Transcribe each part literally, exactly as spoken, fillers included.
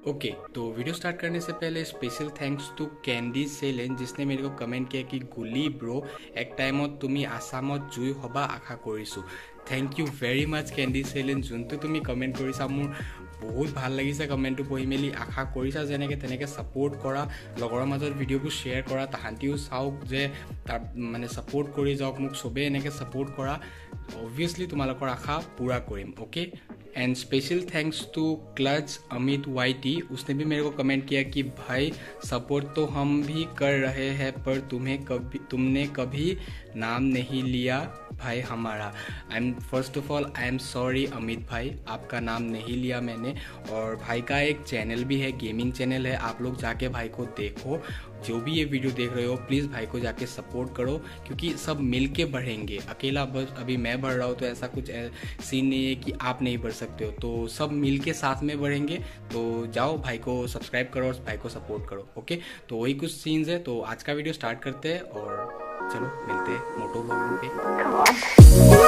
Okay okay, तो video start करने से पहले special thanks to Candy Selen जिसने मेरे को कमेंट किया कि गुली ब्रो एक टाइमत तुमी आसामत जुई हबा आशा करिसु। Thank you very much Candy Selen जोनটো तुमी कमेंट करिसा मोर बहुत ভাল লাগিছে कमेन्टটো पढ़ी मेली आशा करिसा जेनेके तेनेके सपोर्ट करा लगৰৰ মাজত ভিডিঅ'বোৰ শ্বেয়াৰ কৰা তাহাঁতিও চাওক যে তাৰ মানে सपोर्ट কৰি যাওক মোক সবে এনেকে सपोर्ट কৰা obviously তোমালোকৰ आशा पूरा কৰিম okay and special thanks to clutch Amit YT उसने भी मेरे को कमेंट किया कि भाई सपोर्ट तो हम भी कर रहे हैं पर तुम्हें कभी तुमने कभी नाम नहीं लिया भाई हमारा। I am first of all I am sorry Amit भाई, आपका नाम नहीं लिया मैंने। और भाई का एक चैनल भी है, गेमिंग चैनल है, आप लोग जाके भाई को देखो। जो भी ये वीडियो देख रहे हो प्लीज़ भाई को जाके सपोर्ट करो क्योंकि सब मिल के बढ़ेंगे। अकेला बस अभी मैं बढ़ रहा हूँ तो ऐसा कुछ सीन नहीं है कि आप नहीं बढ़ सकते हो, तो सब मिल के साथ में बढ़ेंगे। तो जाओ भाई को सब्सक्राइब करो और भाई को सपोर्ट करो ओके। तो वही कुछ सीन्स है, तो आज का वीडियो स्टार्ट करते हैं और चलो मिलते हैं मोटो ब्लॉगिंग पे।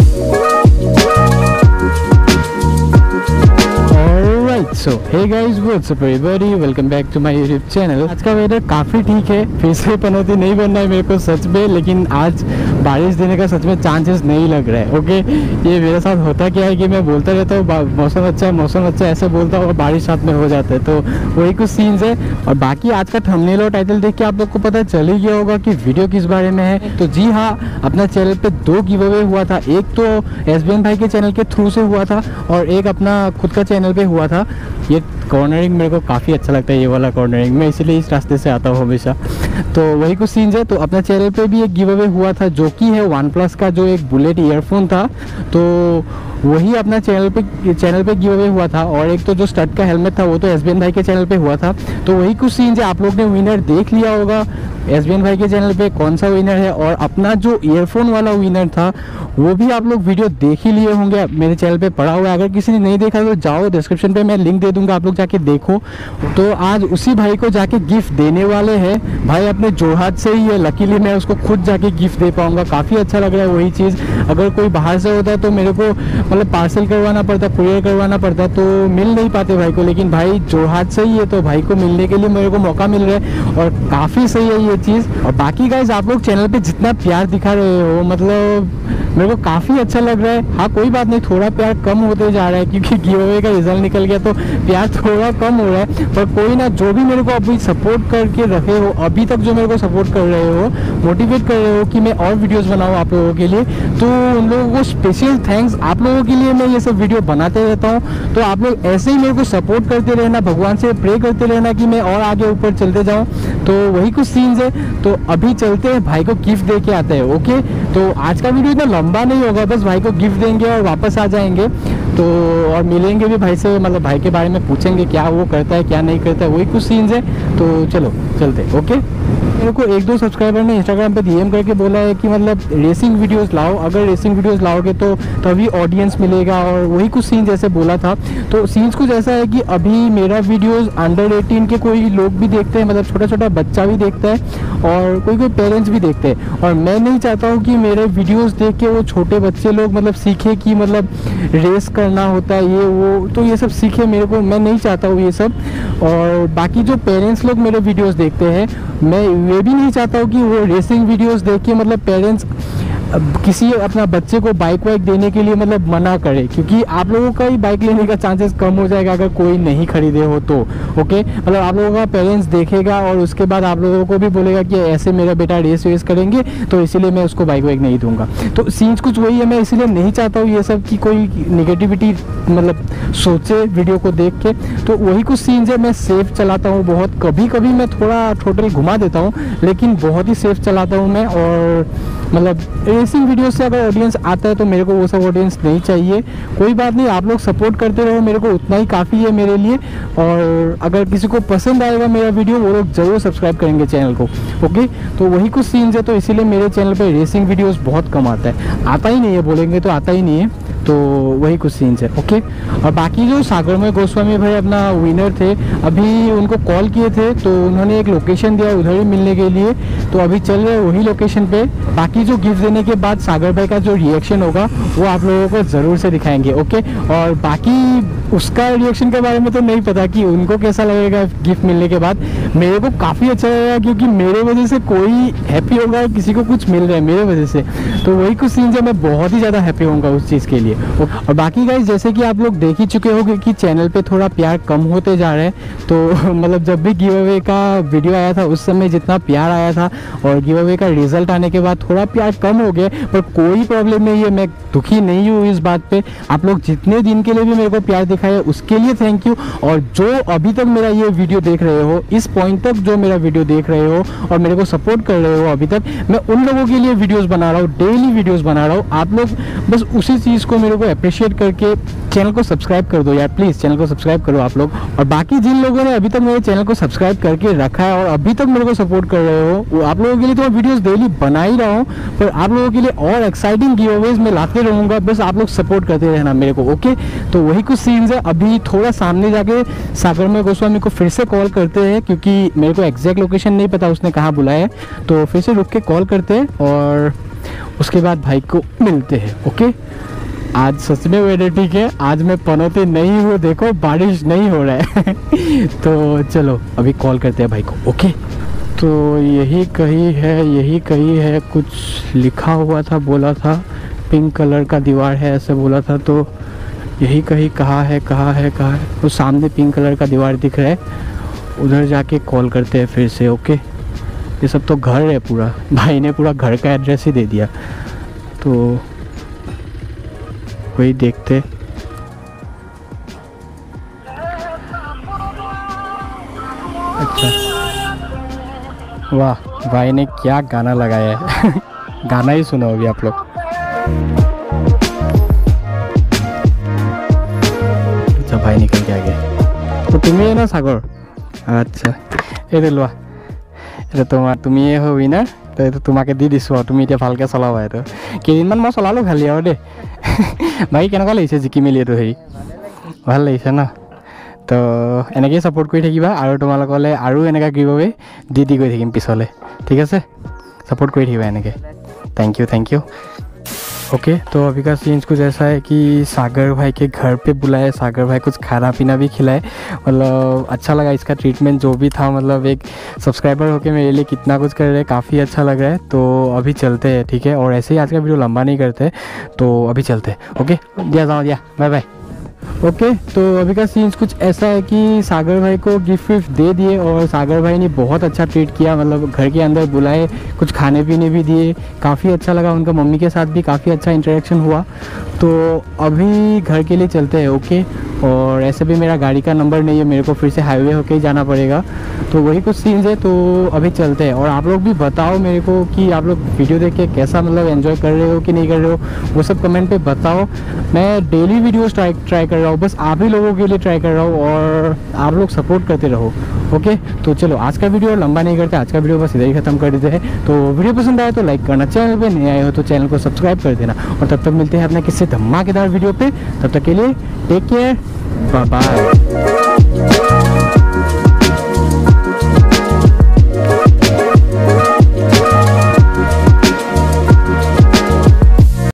Alright, so hey guys, what's up everybody, welcome back to my YouTube channel। आज का वेदर काफ़ी ठीक है, फिर से पनौती नहीं बनना है मेरे को सच में, लेकिन आज बारिश देने का सच में चांसेस नहीं लग रहा है ओके। ये मेरे साथ होता क्या है कि मैं बोलता रहता हूँ मौसम अच्छा है मौसम अच्छा है ऐसे बोलता हूँ और बारिश साथ में हो जाता है, तो वही कुछ सीन्स है। और बाकी आज का थंबनेल और टाइटल देख के आप लोग को पता चल ही गया होगा कि वीडियो किस बारे में है। तो जी हाँ, अपना चैनल पे दो गिव अवे हुआ था, एक तो एसबीएन भाई के चैनल के थ्रू से हुआ था और एक अपना खुद का चैनल पे हुआ था। ये कॉर्नरिंग मेरे को काफ़ी अच्छा लगता है, ये वाला कॉर्नरिंग, मैं इसीलिए इस रास्ते से आता हूँ हमेशा। तो वही कुछ सीन्स है। तो अपना चैनल पे भी एक गिव अवे हुआ था जो कि है वन प्लस का जो एक बुलेट ईयरफोन था, तो वही अपना चैनल पे चैनल पे गिव अवे हुआ था। और एक तो जो स्टड का हेलमेट था वो तो एसबीएन भाई के चैनल पे हुआ था। तो वही कुछ सीन्स है, आप लोग ने विनर देख लिया होगा एसबीएन भाई के चैनल पे कौन सा विनर है। और अपना जो ईयरफोन वाला विनर था वो भी आप लोग वीडियो देख ही लिए होंगे, मेरे चैनल पे पड़ा हुआ है। अगर किसी ने नहीं देखा तो जाओ डिस्क्रिप्शन पे मैं लिंक दे दूंगा, आप लोग जाके देखो। तो आज उसी भाई को जाके गिफ्ट देने वाले हैं। भाई अपने जोरहाट से ही है, लकीली मैं उसको खुद जाके गिफ्ट दे पाऊंगा, काफ़ी अच्छा लग रहा है। वही चीज़ अगर कोई बाहर से होता है तो मेरे को मतलब पार्सल करवाना पड़ता, कुरियर करवाना पड़ता, तो मिल नहीं पाते भाई को, लेकिन भाई जोरहाट से ही है तो भाई को मिलने के लिए मेरे को मौका मिल रहा है और काफ़ी सही है ये चीज़। और बाकी गाइस आप लोग चैनल पे जितना प्यार दिखा रहे हो मतलब मेरे को काफ़ी अच्छा लग रहा है। हाँ कोई बात नहीं, थोड़ा प्यार कम होते जा रहा है क्योंकि गिव अवे का रिजल्ट निकल गया तो प्यार थोड़ा कम हो रहा है, पर कोई ना, जो भी मेरे को अभी सपोर्ट करके रहे हो, अभी तक जो मेरे को सपोर्ट कर रहे हो, मोटिवेट कर रहे हो कि मैं और वीडियोस बनाऊं आप लोगों के लिए, तो उन लोगों को स्पेशल थैंक्स। आप लोगों के लिए मैं ये सब वीडियो बनाते रहता हूँ, तो आप लोग ऐसे ही मेरे को सपोर्ट करते रहना, भगवान से प्रे करते रहना कि मैं और आगे ऊपर चलते जाऊँ। तो वही कुछ सीन्स है। तो अभी चलते हैं, भाई को गिफ्ट दे के आते हैं ओके। तो आज का वीडियो इतना लंबा नहीं होगा, बस भाई को गिफ्ट देंगे और वापस आ जाएंगे। तो और मिलेंगे भी भाई से, मतलब भाई के बारे में पूछेंगे क्या वो करता है क्या नहीं करता है, वही कुछ सीन्स है। तो चलो चलते ओके। मेरे को एक दो सब्सक्राइबर ने इंस्टाग्राम पे डीएम करके बोला है कि मतलब रेसिंग वीडियोस लाओ, अगर रेसिंग वीडियोस लाओगे तो तभी ऑडियंस मिलेगा, और वही कुछ सीन जैसे बोला था। तो सीन्स कुछ ऐसा है कि अभी मेरा वीडियोस अंडर एटीन के कोई लोग भी देखते हैं, मतलब छोटा छोटा बच्चा भी देखता है और कोई कोई पेरेंट्स भी देखते हैं। और मैं नहीं चाहता हूँ कि मेरे वीडियोज़ देख के वो छोटे बच्चे लोग मतलब सीखे कि मतलब रेस करना होता है ये वो, तो ये सब सीखे, मेरे को मैं नहीं चाहता हूँ ये सब। और बाकी जो पेरेंट्स लोग मेरे वीडियोस देखते हैं, मैं ये भी नहीं चाहता हूँ कि वो रेसिंग वीडियोस देख के मतलब पेरेंट्स किसी अपना बच्चे को बाइक वाइक देने के लिए मतलब मना करे, क्योंकि आप लोगों का ही बाइक लेने का चांसेस कम हो जाएगा अगर कोई नहीं खरीदे हो तो ओके। मतलब आप लोगों का पेरेंट्स देखेगा और उसके बाद आप लोगों को भी बोलेगा कि ऐसे मेरा बेटा रेस वेस करेंगे, तो इसीलिए मैं उसको बाइक वाइक नहीं दूंगा। तो सीन्स कुछ वही है, मैं इसीलिए नहीं चाहता हूँ ये सब कि कोई निगेटिविटी मतलब सोचे वीडियो को देख के। तो वही कुछ सीन्स है। मैं सेफ चलाता हूँ बहुत, कभी कभी मैं थोड़ा टोटल घुमा देता हूँ लेकिन बहुत ही सेफ चलाता हूँ मैं। और मतलब रेसिंग वीडियो से अगर ऑडियंस आता है तो मेरे को वो सब ऑडियंस नहीं चाहिए। कोई बात नहीं, आप लोग सपोर्ट करते रहो, मेरे को उतना ही काफ़ी है मेरे लिए। और अगर किसी को पसंद आएगा मेरा वीडियो वो लोग ज़रूर सब्सक्राइब करेंगे चैनल को ओके। तो वही कुछ सीन्स है, तो इसीलिए मेरे चैनल पे रेसिंग वीडियोस बहुत कम आता है, आता ही नहीं है, बोलेंगे तो आता ही नहीं है। तो वही कुछ सीन्स है ओके। और बाकी जो सागरमय गोस्वामी भाई अपना विनर थे, अभी उनको कॉल किए थे तो उन्होंने एक लोकेशन दिया उधर ही मिलने के लिए, तो अभी चल रहे वही लोकेशन पे। बाकी जो गिफ्ट देने के बाद सागर भाई का जो रिएक्शन होगा वो आप लोगों को ज़रूर से दिखाएंगे ओके। और बाकी उसका रिएक्शन के बारे में तो नहीं पता कि उनको कैसा लगेगा गिफ्ट मिलने के बाद। मेरे को काफ़ी अच्छा लगेगा क्योंकि मेरे वजह से कोई हैप्पी होगा, किसी को कुछ मिल रहा है मेरे वजह से, तो वही कुछ सीन है, मैं बहुत ही ज़्यादा हैप्पी होऊंगा उस चीज़ के लिए। और बाकी गाइस जैसे कि आप लोग देख ही चुके होंगे कि चैनल पे थोड़ा प्यार कम होते जा रहा है, तो मतलब जब भी गिव अवे का वीडियो आया था उस समय जितना प्यार आया था और गिव अवे का रिजल्ट आने के बाद थोड़ा प्यार कम हो गया, पर कोई प्रॉब्लम नहीं है, मैं दुखी नहीं हूँ इस बात पे। आप लोग जितने दिन के लिए भी मेरे को प्यार दिखाया उसके लिए थैंक यू। और जो अभी तक मेरा ये वीडियो देख रहे हो, इस पॉइंट तक जो मेरा वीडियो देख रहे हो और मेरे को सपोर्ट कर रहे हो अभी तक, मैं उन लोगों के लिए वीडियोस बना रहा हूँ, डेली वीडियोस बना रहा हूँ। आप लोग बस उसी चीज़ को मेरे को अप्रिशिएट करके चैनल को सब्सक्राइब कर दो यार, प्लीज़ चैनल को सब्सक्राइब करो आप लोग। और बाकी जिन लोगों ने अभी तक मेरे चैनल को सब्सक्राइब करके रखा है और अभी तक मेरे को सपोर्ट कर रहे हो, वो आप लोगों के लिए तो मैं वीडियोस डेली बना ही रहा हूँ, पर आप लोगों के लिए और एक्साइटिंग गिव अवेज मैं लाते रहूँगा, बस आप लोग सपोर्ट करते रहना मेरे को, ओके। तो वही कुछ सीन्स है। अभी थोड़ा सामने जाके सागरमय गोस्वामी को फिर से कॉल करते हैं क्योंकि मेरे को एग्जैक्ट लोकेशन नहीं पता उसने कहाँ बुलाया है, तो फिर से रुक के कॉल करते हैं और उसके बाद भाई को मिलते हैं, ओके। आज सच में वेदर ठीक है, आज मैं पनौती नहीं हूँ, देखो बारिश नहीं हो रहा है तो चलो अभी कॉल करते हैं भाई को, ओके। तो यही कहीं है, यही कहीं है, कुछ लिखा हुआ था, बोला था पिंक कलर का दीवार है ऐसे बोला था, तो यही कहीं कहाँ है कहाँ है कहाँ है, तो सामने पिंक कलर का दीवार दिख रहा है, उधर जाके कॉल करते हैं फिर से, ओके। ये सब तो घर है पूरा, भाई ने पूरा घर का एड्रेस ही दे दिया, तो वही देखते। अच्छा वाह, भाई ने क्या गाना लगाया है गाना ही सुनो अभी आप लोग। अच्छा भाई निकल के आ गए, तो तुम्हें है ना सागर, अच्छा ये लोৱা, এটা তোমাৰ তুমিয়ে हो উইনাৰ, তো এইটো তোমাকে দি দিছোঁ আৰু তুমি এতিয়া ভালকৈ চলাবা। এইটো কেইদিনমান মই চলালোঁ খালি আৰু দেই ভাই কেনেকুৱা লাগিছে জিকি মেলি এইটো হেৰি, ভাল লাগিছে ন? তো এনেকৈয়ে ছাপোৰ্ট কৰি থাকিবা আৰু তোমালোকলৈ আৰু এনেকুৱা গিভ আৱে দি দি গৈ থাকিম পিছলৈ, ঠিক আছে? ছাপোৰ্ট কৰি থাকিবা এনেকৈ। Thank you thank you okay. तो अभी का सीन्स कुछ ऐसा है कि सागर भाई के घर पे बुलाए, सागर भाई कुछ खाना पीना भी खिलाए, मतलब अच्छा लगा इसका ट्रीटमेंट जो भी था, मतलब एक सब्सक्राइबर होके मेरे लिए कितना कुछ कर रहे हैं, काफ़ी अच्छा लग रहा है। तो अभी चलते हैं, ठीक है? और ऐसे ही आज का वीडियो लंबा नहीं करते, तो अभी चलते हैं, ओके। दिया जाओ दिया, बाय बाय। ओके okay, तो अभी का सीन्स कुछ ऐसा है कि सागर भाई को गिफ्ट विफ्ट दे दिए और सागर भाई ने बहुत अच्छा ट्रीट किया, मतलब घर के अंदर बुलाए, कुछ खाने पीने भी दिए, काफ़ी अच्छा लगा। उनका मम्मी के साथ भी काफ़ी अच्छा इंटरेक्शन हुआ। तो अभी घर के लिए चलते हैं, ओके। और ऐसे भी मेरा गाड़ी का नंबर नहीं है, मेरे को फिर से हाईवे होके ही जाना पड़ेगा, तो वही कुछ सीन्स है। तो अभी चलते हैं और आप लोग भी बताओ मेरे को कि आप लोग वीडियो देख के कैसा मतलब एंजॉय कर रहे हो कि नहीं कर रहे हो, वो सब कमेंट पे बताओ। मैं डेली वीडियोस ट्राई ट्राई कर रहा हूँ, बस आप ही लोगों के लिए ट्राई कर रहा हूँ और आप लोग सपोर्ट करते रहो, ओके। तो चलो आज का वीडियो लंबा नहीं करते, आज का वीडियो बस इधर ही ख़त्म कर देते हैं। तो वीडियो पसंद आए तो लाइक करना, चैनल पे नए आए हो तो चैनल को सब्सक्राइब कर देना, और तब तक मिलते हैं अपने किसी धमाकेदार वीडियो पे। तब तक के लिए टेक केयर, बाय बाय।